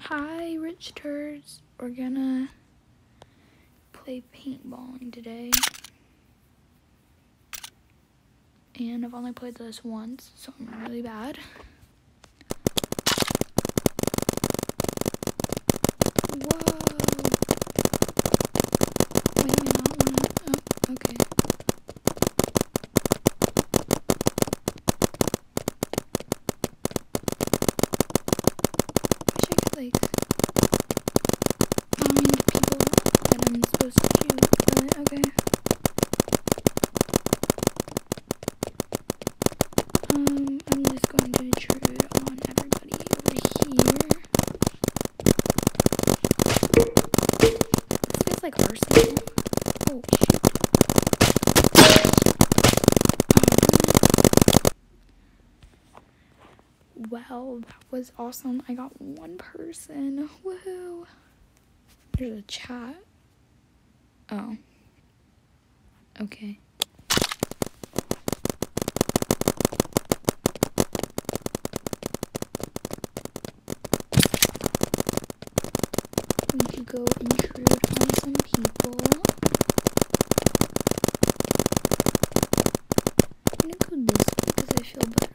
Hi, rich turds. We're gonna play paintballing today. And I've only played this once, so I'm really bad. Whoa. Wait, I not wanna, oh, okay. Wish I could, like, find people that I'm supposed to shoot, but okay. I'm just going to intrude on everybody over here. This feels like arsenal. Oh, shoot. Well, that was awesome. I got one person. Woohoo. There's a chat. Oh. Okay. We could go intrude on some people. I'm gonna go this way because I feel better.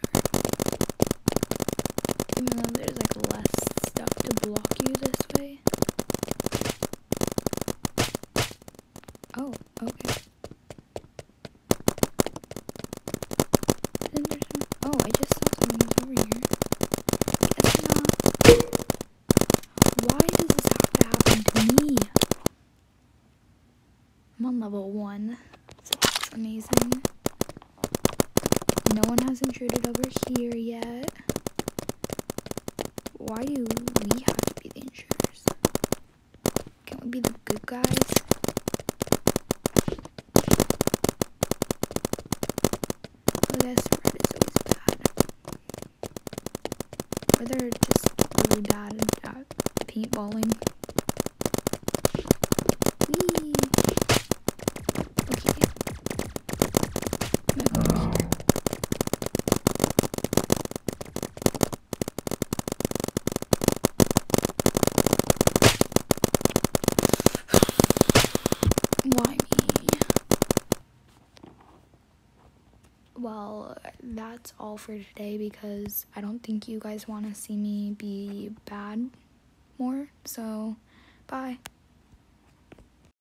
Even though there's like less stuff to block you this way. Oh, okay. Oh, I just saw someone was over here. Guess not. Why does this have to happen to me? I'm on level 1, so that's amazing. No one has intruded over here yet. Why do we have to be the intruders? Can't we be the good guys? I guess red is always bad. Or they're just really bad at paintballing. Whee! Okay. I'm gonna go over here. Why me? Well, that's all for today because I don't think you guys want to see me be bad more. So, bye.